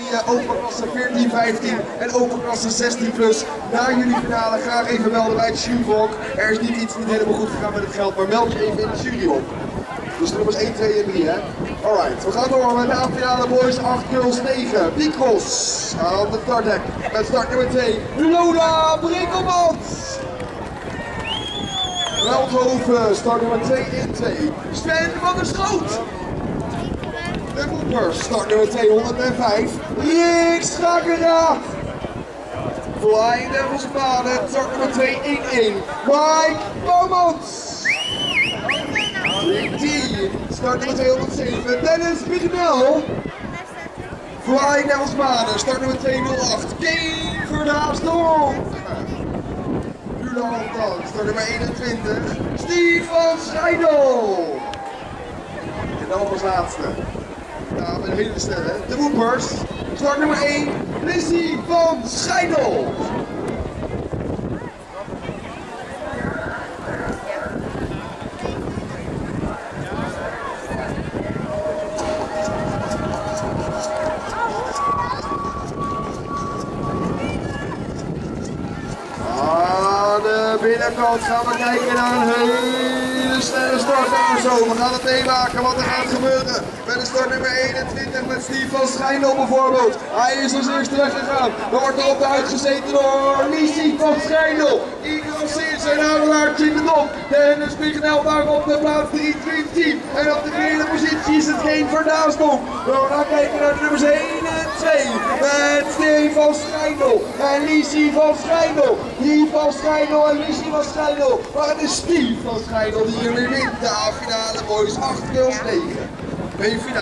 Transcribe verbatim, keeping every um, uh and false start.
uh, open klasse veertien vijftien en open klasse zestien plus. Na jullie finale graag even melden bij het Shootwalk. Er is niet iets niet helemaal goed gegaan met het geld, maar meld je even in de jury op. Dus de nummers één, twee en drie, hè? Alright, we gaan door met de A-finale boys, acht girls negen. Piekros aan de startdek met start nummer twee, Lola Brinkelmans. Veldhoven, start nummer twee en twee. Sven van der Schoot. De Woepers, start nummer tweehonderdvijf. Rick Schakeraad. Flying Devils Baden, start nummer twee een een. Mike Bouwmans. tien, start nummer tweehonderdzeven. Dennis Bignel. Flying Devils Baden, start nummer tweehonderdacht. Kane Verdaafsdorp. Start nummer eenentwintig, Steve van Schijndel. En dan als laatste. Ja, met een hele snelle. De Woepers. Start nummer één, Lizzie van Schijndel. Binnenkant gaan we kijken naar een hele snelle start daar zo. We gaan het meemaken wat er gaat gebeuren. Met de start nummer eenentwintig met Steve van Schijndel bijvoorbeeld. Hij is als eerste weggegaan. Er wordt er op de uitgezeten door Lizzie van Schijndel. Igor Seers en Adelard in de dop. Dennis Bignel daar op de plaats driehonderdtien. En op de vierde positie is het geen Verdaasdonk. We gaan kijken naar de nummers één en twee. Met Steve van Schijndel en Lizzie van Schijndel. Steve van Schijndel en Lizzie van Schijndel. Maar het is Steve van Schijndel die hier weer wint. De A-finale boys acht girls negen. B-finale.